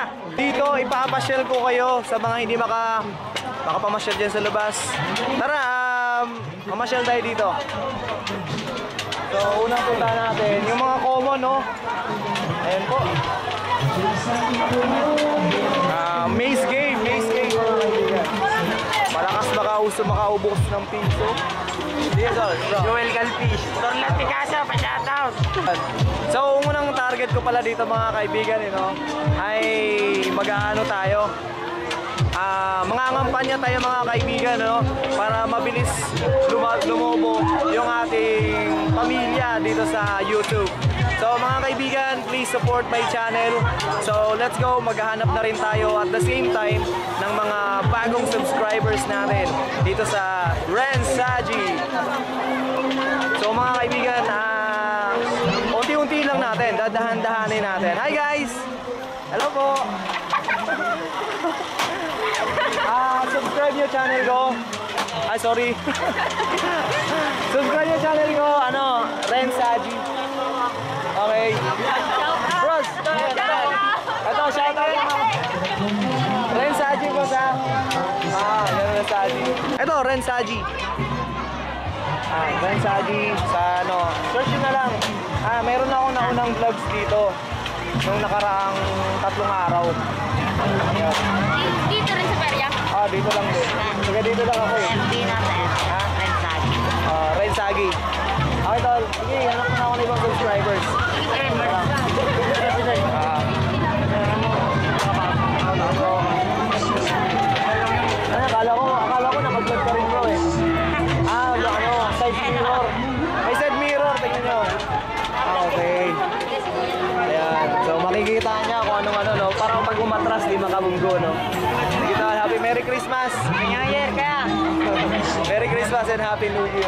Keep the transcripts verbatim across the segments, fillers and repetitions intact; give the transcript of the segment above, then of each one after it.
Dito, ipapasyal ko kayo sa mga hindi maka makapamasyal dyan sa labas. Tara, um, mamasyal tayo dito. So, unang punta natin, yung mga common, no? Ayan po. Uh, maze game, maze game mga kaibigan. Malakas makauso, makaubos ng piso. Joel Galfish. Torlat Picasso, pa-shoutout. So, unang target ko pala dito mga kaibigan, you know, ay mag-aano tayo. Uh, mga ngampanya tayo mga kaibigan, no? Para mabilis lum lumobo yung ating pamilya dito sa YouTube. So mga kaibigan, please support my channel. So let's go, maghahanap na rin tayo at the same time ng mga bagong subscribers natin dito sa Rensaji. So mga kaibigan, uh, unti-unti lang natin, dadahan-dahanin natin. Hi guys! Hello po! Ah, uh, subscribe yung channel ko. Ay, sorry. Subscribe yung channel ko, ano, Rensaji. Okay. Bros, ito, shoutout naman. Rensaji po sa... Ah, yan Rensaji. Ito, Rensaji. Ah, Rensaji sa ano, search nyo na lang. Ah, meron na akong naunang vlogs dito. Nung nakaraang tatlong araw. Ayan. Dito rin sa Perya? Ah, dito lang din. Sige, dito lang ako eh. M D natin. Ha? Rensagi. Ah, Rensagi. Okay, tol. Sige, hanap na ako ng ibang subscribers. Ah. Ano, akala ko, akala ko nakag-vlog ka rin bro eh. Ah, ano, side mirror. May side mirror, tingnan nyo. Ah, okay. Ayan. So, makikita niya kung anong ano, no? Parang pag umatras, di makabunggo, no? Sige, tol. Happy Merry Christmas! New Year kaya! Merry Christmas and Happy New Year!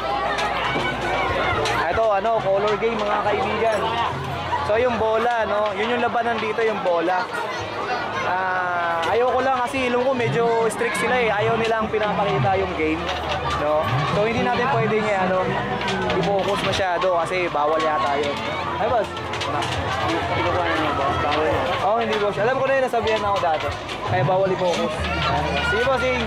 Ito, ano, color game mga kaibigan. So yung bola, no, yun yung labanan dito, yung bola. Ah, uh, ayoko lang kasi ilong ko medyo strict sila eh. Ayaw nilang pinapakita yung game, no. So hindi natin pwedeng eh, ano, i-focus masyado kasi bawal yata yun. Ay, boss. Kinukuha na niyo, boss. Bawal yun. Oo, hindi, boss. Alam ko na yun, nasabihan ako dati. Kaya bawal i-focus. Sige, bossing.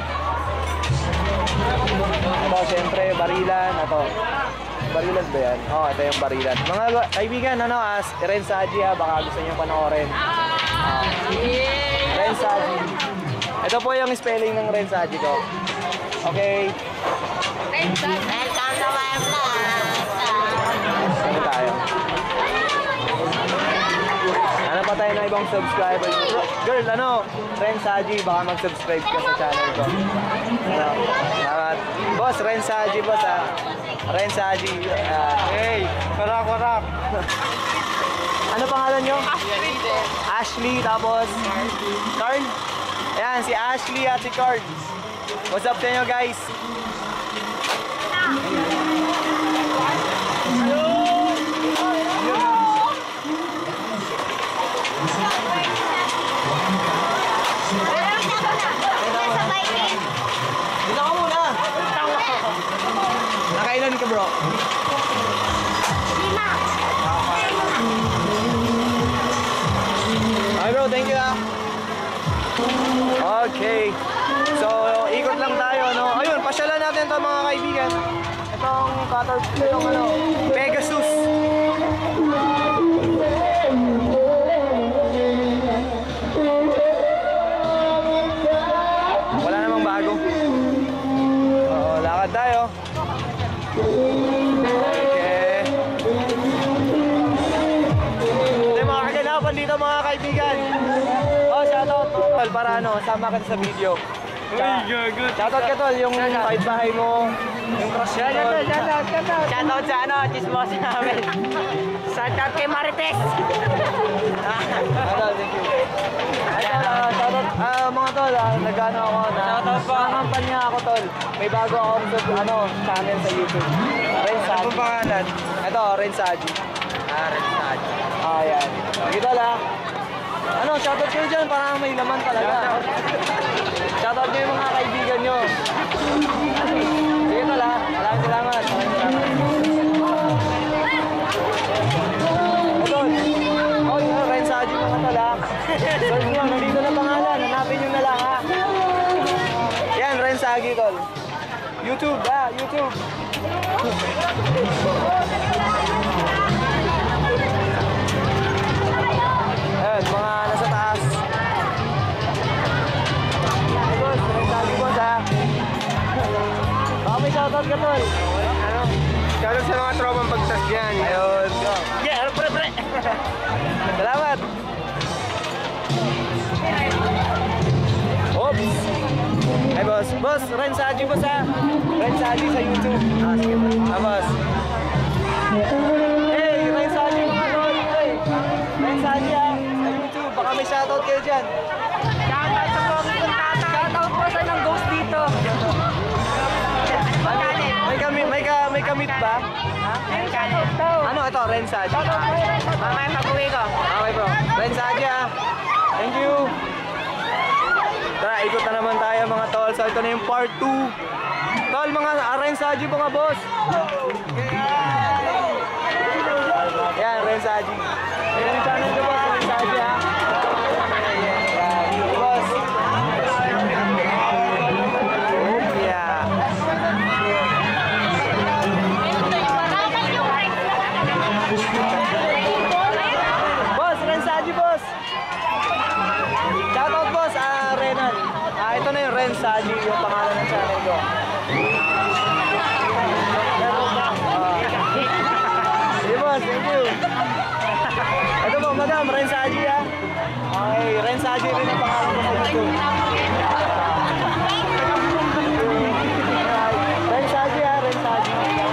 Ito, syempre, barilan. Ito. Barilan ba yan? Oo, oh, ito yung barilan. Mga kaibigan, ano, as Rensaji ha, baka gusto nyo panoorin. Uh, Rensaji. Ito po yung spelling ng Rensaji ko. Okay. Rensaji. Welcome to my vlog. Ano tayo? Ano pa tayo ng ibang subscribers? Girl, ano? Rensaji, baka mag-subscribe ka sa channel ko. Ano? Salamat. Boss, Rensaji, boss ha. Rensaji. Uh, hey, warak, warak. Ano pangalan nyo? Ashley. Ashley, tapos Carl. Ayan, si Ashley at si Carl. What's up sa inyo guys? Dito ka muna. Nakailan ka bro? Lima. Hi bro, thank you ah. Okay. So, ikot lang tayo, no? Ayun, pasyalan natin ito mga kaibigan. Itong cutter, itong ano, Pegasus. Wala namang bago. Oo, lakad tayo. Okay. Ito yung mga kaganapan dito mga kaibigan. Oh, shoutout tol, para ano, sama ka sa video. Shoutout ka tol, yung kahit bahay mo, yung crush mo tol. Shoutout, shoutout. Shoutout sa ano, chismos namin. Shoutout kay Marites. Tol, thank you. Ay tol, uh, shoutout, ah, mga tol, uh, nag-ano ako na, nakampanya ako tol. May bago akong ano, channel sa YouTube. Rensaji. Ano pangalan? Ito, Rensaji. Ah, Rensaji. Ah, yan. Dito lang. Ano, shoutout kayo dyan, parang may laman talaga. Shoutout nyo yung mga kaibigan nyo. Sige tol ha, maraming salamat. Maraming salamat. Ito, oh, Rensaji mga tol ha. Search nyo YouTube, ah, YouTube. Ayan, mga nasa taas. Hey, boss, may sabi boss, ha? Baka may shoutout ka, tol. Ano? Shoutout sa mga tropang pagtas dyan. Ayun. Yeah, pre, pre. Salamat. Oops. Hey, boss. Boss, Ren Saji, boss, ha? Ren Saji sa YouTube. Ah, sige, boss. Ah, boss. Hey, Ren Saji, mga tol. Hey, Ren Saji, ha? Sa YouTube. Baka may shoutout kayo dyan. Shoutout sa mga kontata. Shoutout po sa ng ghost dito. May kami, may ka, may kamit ba? Ayun ka na. Ano ito, Ren Saji? Mamaya pag-uwi ko. Okay, bro. Ren Saji, ha? Thank you. Tara, ikot na naman tayo mga tol. So ito na yung part two. Tol, mga Ren Saji mga boss. Yan, Ren Saji. Yan yung channel ko boss, Ren Saji, ha? Yan, boss. Yeah. Boss, Ren Saji, boss. Shoutout boss, ah, Renan. Ah, ito na yung Ren Saji, yung pangalan ng channel ko. Ah. Sige boss, thank you. Ito po, madam, Ren Saji, ha. Okay, Ren Saji rin ang pangalan ko sa YouTube. Ren Saji, ha, Ren Saji.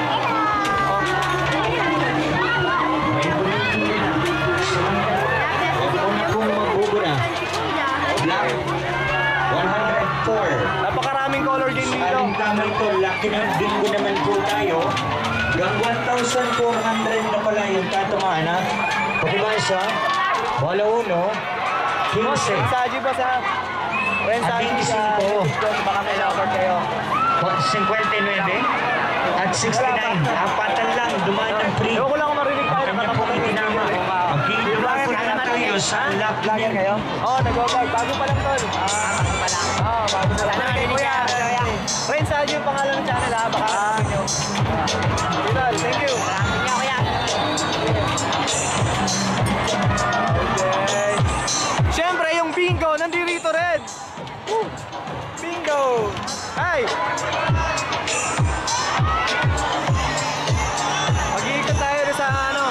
one hundred four. Napakaraming color game dito. Aling tama ito, laki ng bingo naman po tayo. Hanggang one thousand four hundred na pala yung tatamaan, ha? Pagkabasa, bola uno, Ren fifteen, Saji boss, ha. Ren Saji sa YouTube ko, baka may lover kayo. fifty-nine, at sixty-nine. Apatan lang, dumaan ng free. Ewan ko lang kung marinig tayo. Kanya po itinama. Magkikipag na tayo sa lock Vlogger kayo? Oo, oh, nag-vlog. Bago pa lang, tol. Ah, bago pa lang. Oo, oh, bago pa lang. Sana Kuya, Ren Saji yung pangalan ng channel, ha? Baka ah. nyo. Tol, thank you. Kuya, kuya. Okay. Siyempre, yung bingo, nandito rin. Woo! Bingo! Ay! Mag-iikot tayo rin sa ano.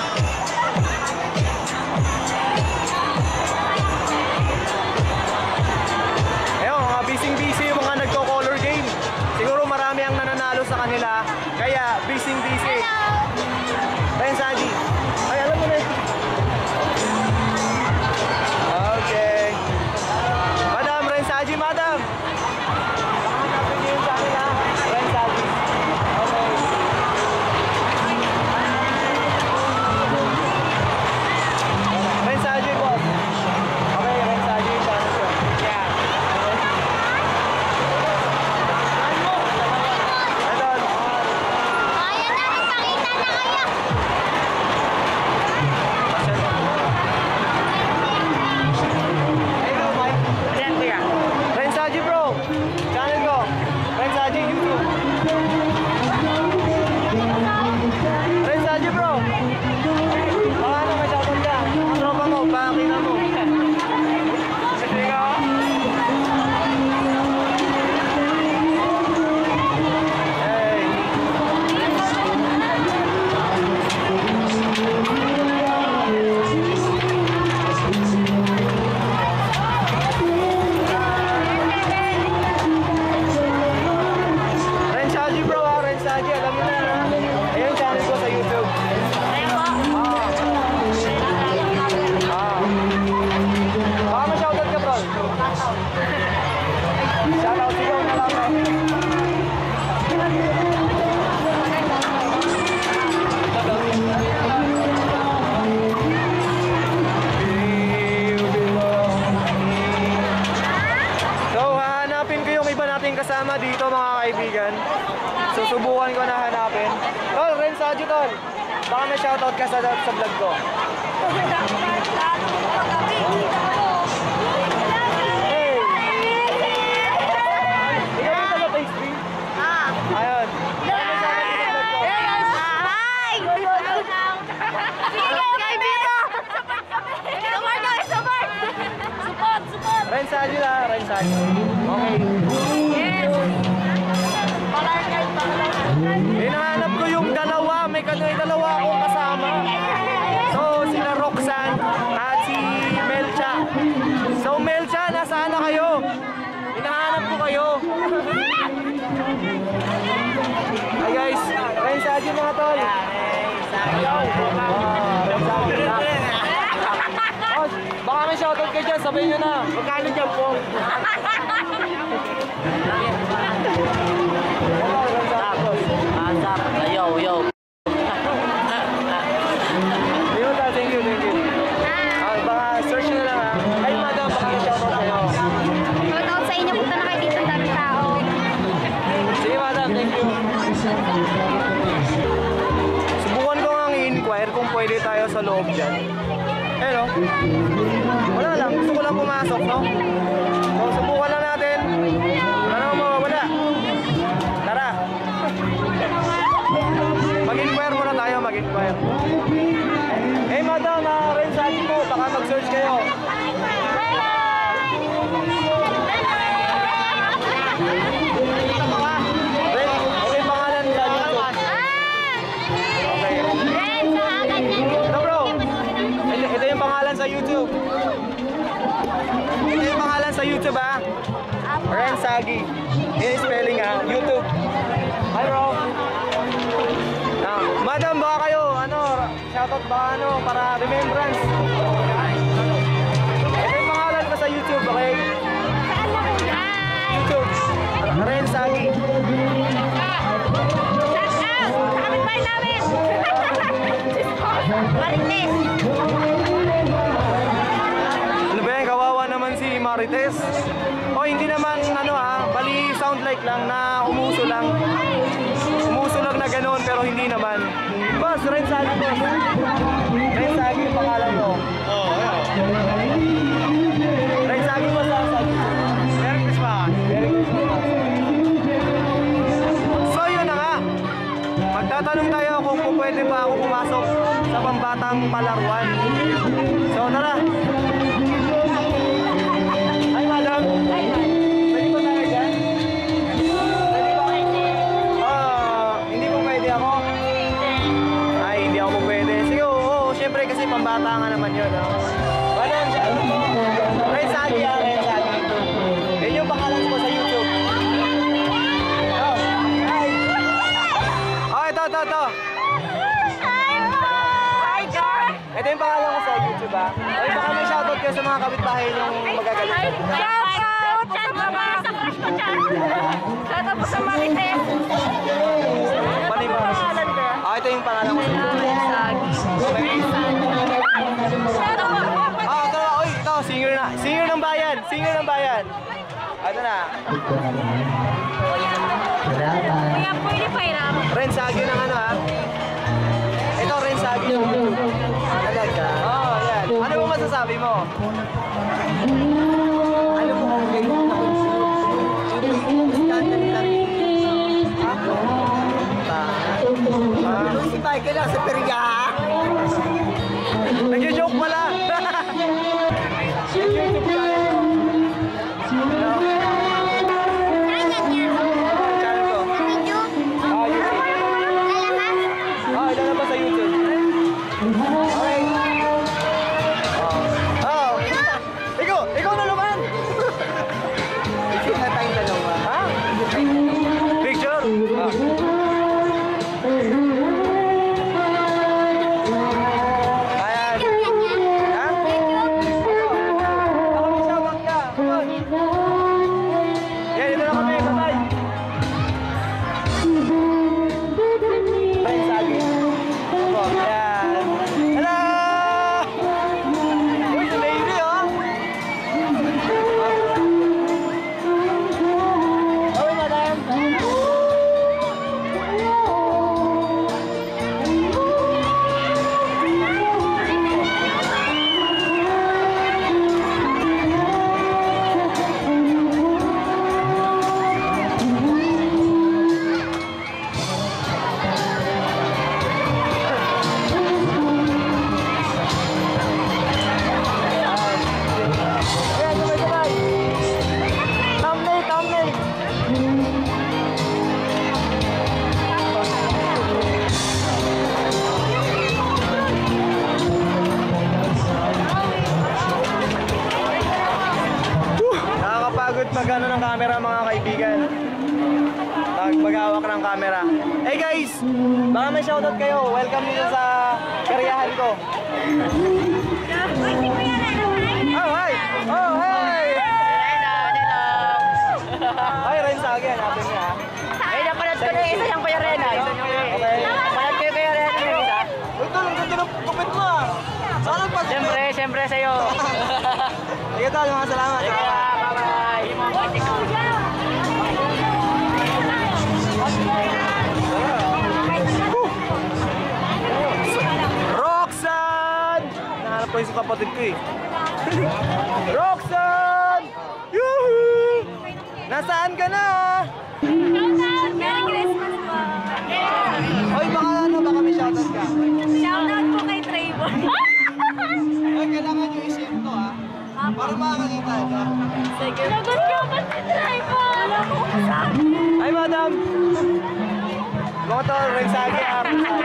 Ayun, mga busy-busy yung mga nagko-color game. Siguro marami ang nananalo sa kanila. Kaya, busy-busy. Ren Saji. Ay, alam mo na yun. Okay. Madam, Ren Saji, madam. Hanapin niyo yung channel, ha? Ren Saji. Okay. Ren Saji, boss. Okay, Ren Saji yung channel ko. Yeah. Ito. Kaya na, ipakita na kayo. Hey, no, Mike. Yan, kuya. Ren Saji, bro. Channel ko. Ren Saji, YouTube. Ren Saji, bro. Baka ano, may shoutout ka. Ang tropa mo, pakakita mo. Sige ka. Hey. Ren Saji, bro, ha? Ren Saji, alam mo na, ha? Ayun yung channel ko sa YouTube. Ah. Baka ma-shoutout ka, bro. Shoutout, sigaw na lang, ha? So, hahanapin ko yung iba nating kasama dito, mga kaibigan. Susubukan ko na hanapin. Tol, Ren Saji, tol. Baka may shoutout ka sa, sa vlog ko. Hey! Ikaw yung taga pastry? Ah, Ayun. Rensaji lang, Rensaji. Okay. Hinahanap ko yung dalawa, may may dalawa akong kasama. So, sila Roxanne at si Melcha. So, Melcha, nasaan na kayo? Hinahanap ko kayo. Hi guys, Rensaji mga tol. Hello. Rensaji lang. Oh, baka may shoutout kayo dyan, sabihin nyo na. Magkano dyan po? Yo, yo. Ayun, thank you, thank you. Ah, baka search nyo na lang ha. Ay, madam, baka may shoutout kayo. Shoutout sa inyo, punta na kayo dito, dami tao. Sige, madam, thank you. Subukan ko nga i-inquire kung pwede tayo sa loob dyan. Eh, no? Wala lang, gusto ko lang pumasok, no? So, subukan lang natin. Ano mawawala? Tara. Mag-inquire muna tayo, mag-inquire. Eh, madam, uh, Rensaji po, baka mag-search kayo. Ren, ano yung pangalan sa YouTube? Okay. Ito bro, ito, ito yung pangalan sa YouTube. Ito yung pangalan sa YouTube ha. Rensaji. Yan yung spelling ha, YouTube. Hi bro. Ah, madam, baka kayo, ano, shoutout ba ano, para remembrance. Ito yung pangalan ko sa YouTube, okay? YouTube. Rensaji. Ano ba yan? Kawawa naman si Marites. O hindi naman ano ha, bali sound like lang na umuso lang. Umuso lang na ganoon pero hindi naman. Boss, Rensaji boss. Rensaji yung pangalan mo. Oo, oh, Rensaji boss, Rensaji. Merry Christmas. Merry Christmas. So yun na nga. Magtatanong tayo kung pwede pa ako pumasok sa Pambatang Palaruan. So tara. Hi madam. Hi madam. Pwede ba tayo dyan? Pwede ba? Ah, hindi po pwede ako. Ay, hindi ako pwede. Sige, oo, oo, syempre kasi pambata nga naman yun. Oh. Madam, ano po? Rensaji ah, Rensaji. Yan yung pangalan ko sa YouTube. Oh, hi. Oh, ito, ito, ito. Hi, Jar! Ito yung pangalan ko sa YouTube ah. Ay, baka may shoutout kayo sa mga kapitbahay yung magagalit. Shoutout! Shoutout sa crush ko, Jar! Shoutout po sa Marites! Pali ba? Ah, ito yung pangalan ko sa YouTube. Ah, ito na. Uy, ito. Singer na. Singer ng bayan. Singer ng bayan. Ah, ito na. Kuya, pwede pa iram. Rensaji ng ano ha? Ito, Rensaji ng YouTube. Talaga? Oo, oh, yan. Ano mo masasabi mo? Ano mo kung kayo na kung standard lang? Ah, si Michael lang sa Periga. Nag-joke pala. YouTube channel ko. Ah, YouTube. Ah, ilalabas sa YouTube. Okay. Oh. Ikaw, ikaw na naman. Picture na tayong dalawa. Ha? Picture? Ah. Ayan. Hey guys, baka may shoutout kayo. Welcome dito sa karyahan ko. Oh, hi! Oh, hi! Ay, Ren Sagi, hanapin niya. Ay, napanood ko na yung isa yung Kuya Ren. ah. Okay. Napanood ko yung Kuya Ren yung isa. Uy, tol, ang ganda ng kupit mo ah. Saan ang pag- Siyempre, siyempre sa'yo. Sige tol, mga salamat. Sige, bye-bye. Roxanne! Nahanap ko yung kapatid ko eh. Roxanne! Yuhu! Nasaan ka na? Shoutout! Merry Christmas po! Oy, baka ano, baka may shoutout ka. Shoutout po kay Trevor. Oy, kailangan nyo i-share to ah. Para makakakita ito. Sige. Lagot ka ba si Trevor? Wala ko kasama. Hi, madam! Mga to, Ren Sagi ah.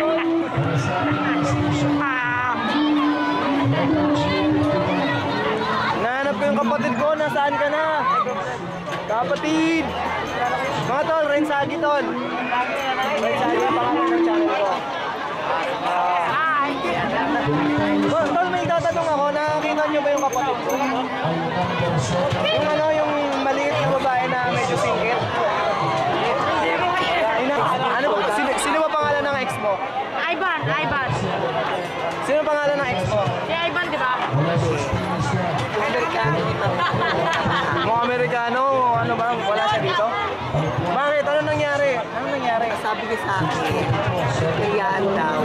Nahanap ko yung kapatid ko, nasaan ka na? Kapatid! Mga tol, Ren Sagi tol. Ren Sagi ang pangalan ng channel ko. Ah. Tol, tol, may tatanong ako, nakakita nyo ba yung kapatid ko? Yung ano, yung maliit na babae na medyo singkit? Ina, ano ba? Sino, sino ba pangalan ng ex mo? Ivan, Ivan. Sino pangalan ng ex mo? Si Ivan, di ba? Amerikano. Mga Amerikano, ano ba? Wala siya dito? Bakit? Ano nangyari? Ano nangyari? Sabi niya sa akin, kayaan daw.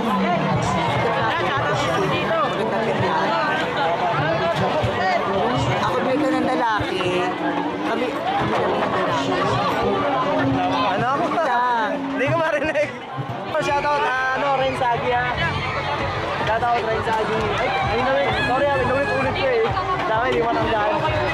Ako bigla ng lalaki. Kami, kami lang ng lalaki. Ano ako? Hindi ko marinig. Shoutout, ah, ano, Ren Sagi ah. Shoutout, Ren Sagi. Ay, ayun na rin. Sorry ah, inulit-ulit ko eh. Dami, di mo nandaan.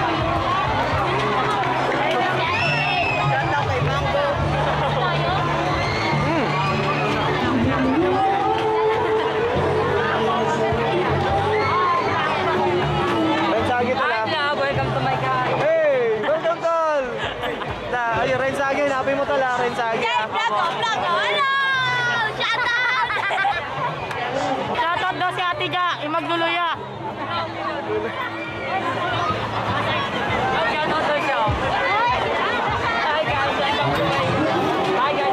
Ren Sagi pala. Welcome to my car. Hey, welcome tol. Da, ay Ren Sagi, hanapin mo tol ah, Ren Sagi ah. Vlog ko, vlog ko. Hello! Shoutout! Shoutout daw si Ate Ja, yung magluluya. Shoutout daw siya. Hi guys, hi guys.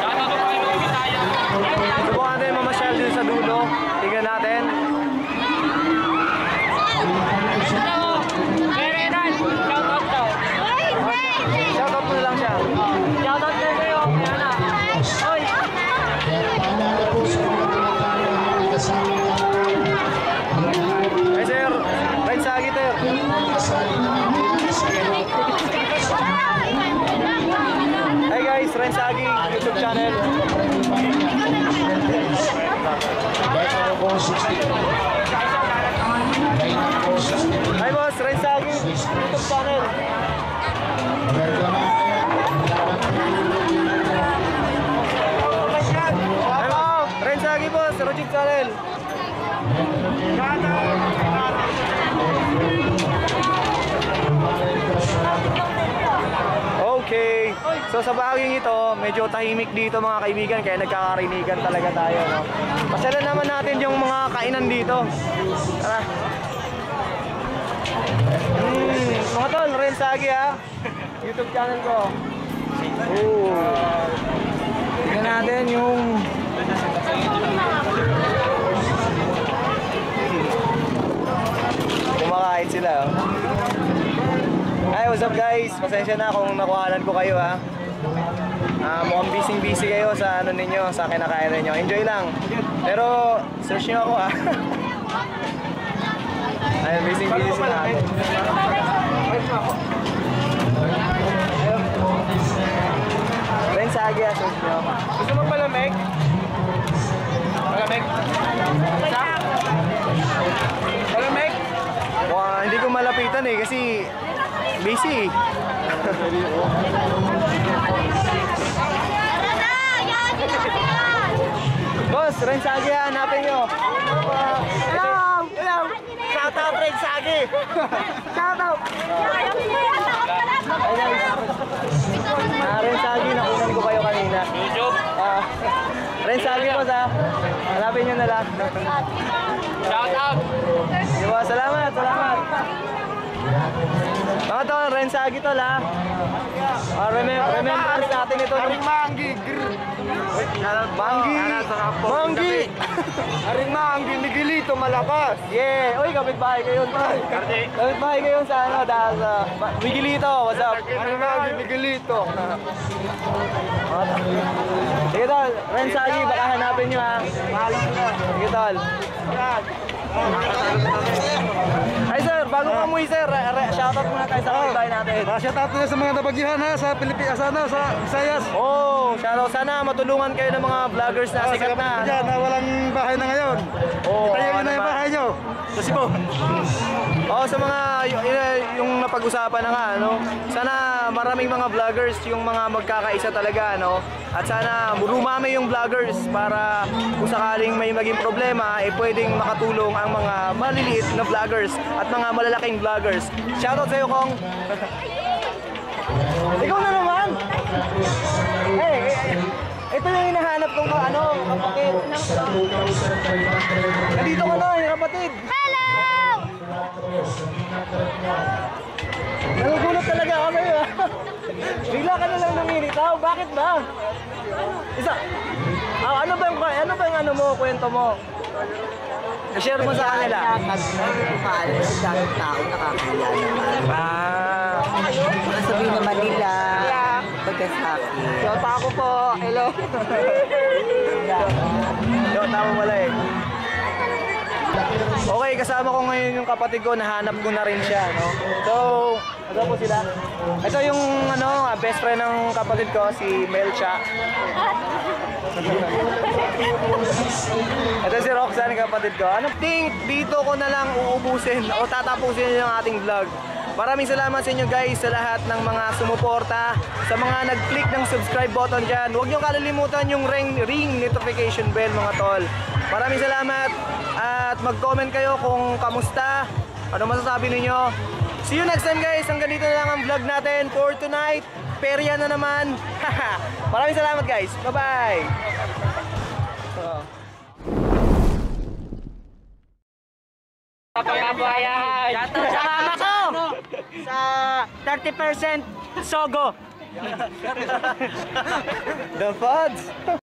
Subukan natin mamasyal dito sa dulo. Tingnan natin. Hello. Kuya Renan, shoutout daw. Wait, wait, wait! Shoutout mo na lang siya. Shoutout daw sa'yo. Ayan na. Oy. Ay sir, Ren Sagi sir. Hey guys, Ren Sagi YouTube channel. Hi boss, Ren Sagi YouTube channel. Hello, Ren Sagi boss, YouTube channel. Okay. So sa baging ito, medyo tahimik dito mga kaibigan, kaya nagkakarinigan talaga tayo, no? Pasyalan naman natin yung mga kainan dito. Tara. Hmm, mga tol, Ren Sagi ha. YouTube channel ko. Oh. Tingnan natin yung kumakain sila. Oh. Hi, what's up guys? Pasensya na kung nakuhanan ko kayo ha. Ah, mukhang busy-busy kayo sa ano ninyo, sa kinakain ninyo. Enjoy lang. Pero search nyo ako ha. Ayun, busy-busy sila ako. Ren Sagi ha, search nyo. Gusto mo palamig? Palamig? Palamig? Wow, hindi ko malapitan eh kasi busy. Boss, Ren Sagi hanapin nyo. Hello! Hello! Shout out Ren Sagi! Shout out! Ah, Ren Sagi, nakunan ko kayo kanina. YouTube? Ah, Ah, Ren Sagi po sa. Hanapin nyo na lang. Shout out! Diba, salamat, salamat. Mga tol, Ren Sagi tol ha. Ah, remem remembrance natin ito. Aring Manggi, grrr. Manggi! Manggi! Aring Manggi, Miguelito, malakas. Yeah! Uy, kapitbahay kayo tol. Kapitbahay kayo sa ano, dahil sa Miguelito, what's up? Aring Manggi, Miguelito. Sige tol, Ren Sagi, baka hanapin nyo ha. Sige tol. Ay sir, bago ka umuwi sir, re- re- shoutout muna tayo sa kapitbahay natin. Ah, shout out na sa mga nabagihan ha, sa Pilipinas, ano, sa Visayas. Oh, shoutout. Sana matulungan kayo ng mga vloggers na sikat na. Diyan, na walang bahay na ngayon. Oo, Tayo ano na yung ba? bahay nyo. Sa Cebu. Oh, sa mga y- y- yung napag-usapan na nga, ano. Sana maraming mga vloggers yung mga magkakaisa talaga, ano. At sana rumami yung vloggers para kung sakaling may maging problema, eh pwedeng makatulong ang mga maliliit na vloggers at mga malalaking vloggers. Shoutout sa'yo, Kong. Ikaw na naman. Eh, eh, ito yung hinahanap kong ka- ano, kapatid. Nandito ka na, yung kapatid. Hello! Nagugulat talaga ako sa'yo. ah. Bigla ka na lang namilitaw. Bakit ba? Isa. Ah, ano ba yung ano ba yung ano mo, kwento mo? I-share mo sa kanila. Kumaalam sa daming tao, nakakaya naman. Ah. Sabihin naman nila, pagkasaki. Shota ako po. Hello. Shota mo wala eh. Okay, kasama ko ngayon yung kapatid ko, nahanap ko na rin siya, no? So, ano po sila? Ito yung ano, best friend ng kapatid ko, si Melcha. Ito si Roxanne, kapatid ko. Ano think dito ko na lang uubusin o tatapusin yung ating vlog. Maraming salamat sa inyo guys sa lahat ng mga sumuporta, sa mga nag-click ng subscribe button dyan. Huwag nyo kalilimutan yung ring, ring notification bell mga tol. Maraming salamat at mag-comment kayo kung kamusta, ano masasabi ninyo. See you next time guys, hanggang dito na lang ang vlog natin for tonight. Perya na naman. Maraming salamat guys, bye bye. Pagkabuhayan! Sa mama ko! Sa thirty percent Sogo. The Pods.